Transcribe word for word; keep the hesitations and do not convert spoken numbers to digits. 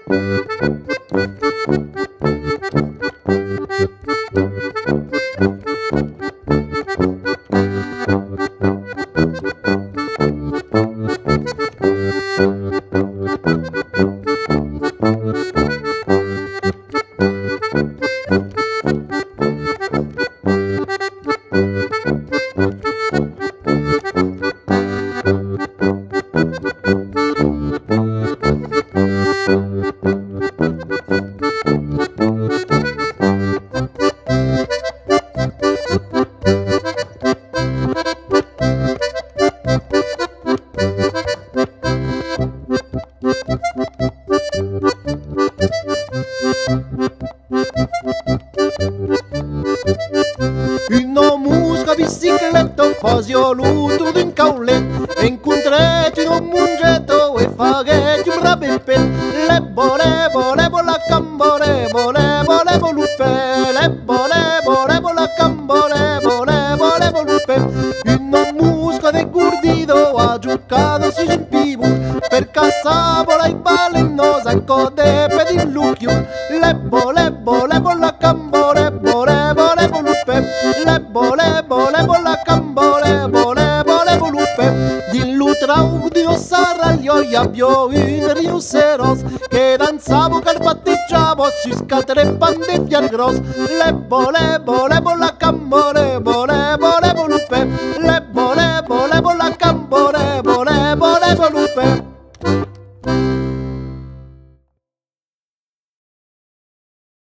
Una musca bicicletta fasio l'utro d'un caulet, incontretti un mungetto e faghetti un rabipet. Lebo, lebo, lebo la cambo, lebo, lebo, lebo lupe, lebo, lebo, lebo la cambo, lebo, lebo, lebo lupe. Una musca de gurdito ha giocato su in pibu, per cassabola i balenosa e code per il lucchio. Lebo, lebo, lebo la cambo, lebo, lebo, lebo lupe, lebo, lebo, lebo la cambo, lebo, lebo, lebo lupe. Dill'utra udio saraglio e abbio un riuseros, che danzavo, carpatteggiavo, si scatere pande fiar gros. Lebo, lebo, lebo la